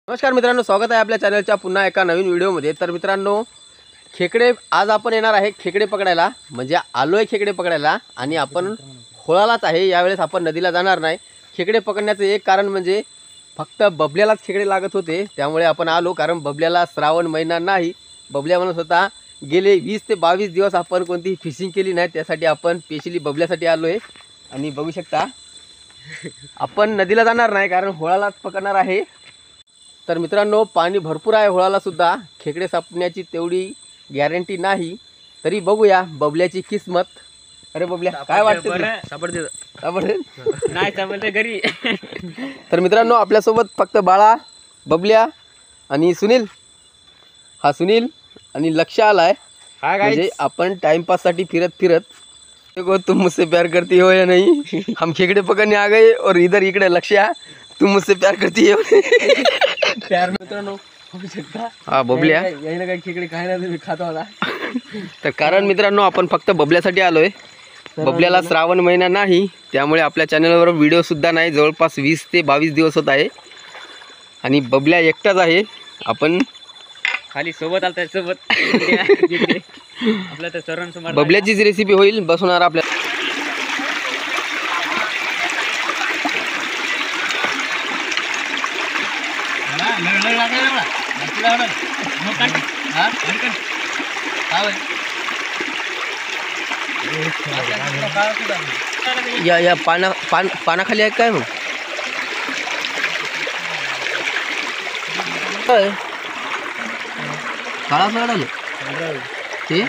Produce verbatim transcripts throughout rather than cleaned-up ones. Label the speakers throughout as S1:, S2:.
S1: नमस्कार मित्रांनो, स्वागत आहे आपल्या चॅनलच्या पुन्हा एका नवीन व्हिडिओमध्ये। तर मित्रांनो, खेकडे आज आपण येणार आहे खेकडे पकडायला, म्हणजे आलोय खेकडे पकडायला आणि आपण होळालाच आहे। यावेळेस आपण नदीला जाणार नाही। खेकडे पकडण्याचे एक कारण म्हणजे फक्त बबल्यालाच खेकडे लागत होते, त्यामुळे आपण आलो। कारण बबल्याला श्रावण महिना नाही, बबल्या म्हणत होता गेले वीस ते बावीस दिवस आपण कोणती फिशिंग केली नाही, त्यासाठी आपण स्पेशली बबल्यासाठी आलोय। आणि बघू शकता आपण नदीला जाणार नाही कारण होळालाच पकडणार आहे। तर मित्रांनो, पाणी भरपूर आहे होळाला सुद्धा, खेकडे सापडण्याची तेवढी गॅरंटी नाही। तरी बघूया बबल्याची किस्मत। अरे बबल्या, काय वाटतं तुला?
S2: सापडते
S1: सापडते
S2: नाही सापडते घरी।
S1: तर मित्रांनो, आपल्यासोबत फक्त बाळा, बबल्या आणि सुनील। हा सुनील आणि लक्ष आलाय, म्हणजे आपण टाइमपाससाठी फिरत फिरत देखो तुम मुझसे प्यार करती हो या नहीं, हम खेकडे पकड़ने आ गए और इधर इकडे लक्ष्या तुम मुझसे प्यार करती हो
S2: प्यार मित्रांनो बघू शकता।
S1: हा बबल्या
S2: यायला काय खेकडे काय नाही मी खातो आता।
S1: तर कारण मित्रांनो, आपण फक्त बबल्यासाठी आलोय। बबल्याला श्रावण महिना नाही, त्यामुळे आपल्या चॅनलवर व्हिडिओ सुद्धा नाही। जवळपास वीस ते बावीस दिवस होत आहे आणि बबल्या एकटाच आहे। आपण
S2: खाली सोबत आलता सोबत आपल्या तर सर्वांसमोर
S1: बबल्याचीच रेसिपी होईल, बसवणार आपल्या। या या पाना पान पानाखाली आहे काय मग? काळा सोडाले ते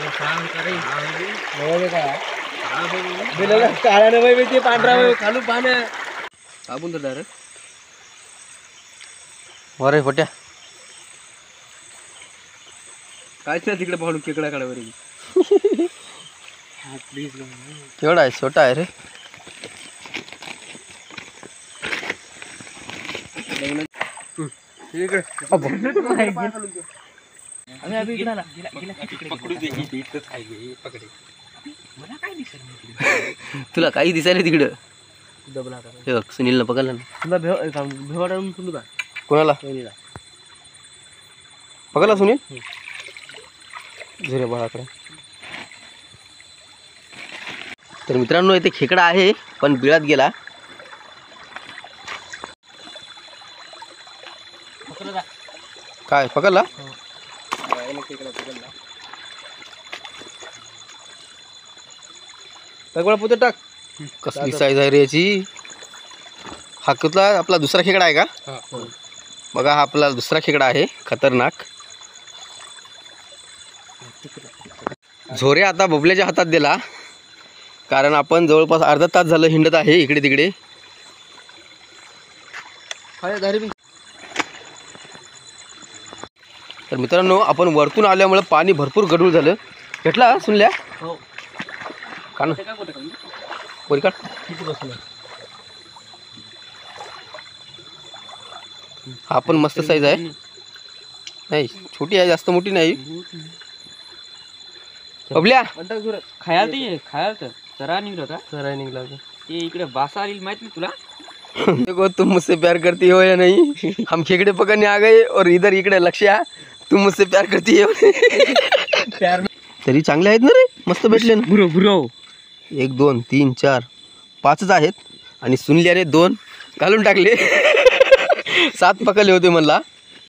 S2: काळ्या पांढरा खालू पानं
S1: आपण तर डायरेक्ट अरे फोट्या
S2: कायच नाही तिकडे पाहून खेकड्याकडे वर
S1: केवढा आहे? छोटा आहे रे। तुला काही दिसायला तिकडं? हे बघ, सुनीलनं पकडलं ना।
S2: तुला भेवाडून तुला
S1: कोणाला पकडला? सुनील झुरे बाळाकडे। तर मित्रांनो, इथे खेकडा आहे पण बिळात गेला। काय पकडला? सगळं पुढे टाक। कसली साईज आहे रे याची? हा कुठला आपला दुसरा खेकडा आहे का? बघा, हा आपला दुसरा खेकडा आहे, खतरनाक। झोरे आता बबल्याच्या हातात दिला, कारण आपण जवळपास अर्धा तास झालं हिंडत आहे इकडे तिकडे। तर मित्रांनो, आपण वरतून आल्यामुळे पाणी भरपूर गढूळ झालं। भेटला सुनल्या का ना? कोरी काढ। हा पण मस्त साईज आहे, नाही छोटी आहे, जास्त मोठी नाही। बबल्या
S2: खायला ते खायला तर सरा निघला होता सरा निघला होता ते इकडे बासा आली माहित नाही तुला?
S1: देखो तुम मुझसे प्यार करती हो या नहीं, हम खेकडे पकड़ने आ गए और इधर इकडे लक्ष्या तुम मुझसे प्यार करती हो।
S2: प्यार
S1: तरी चांगले आहेत ना रे, मस्त भेटले ना।
S2: बुरो बुरो
S1: एक दोन तीन चार पाचच आहेत आणि सुनल्याने दोन घालून टाकले। सात पकडले होते म्हणला,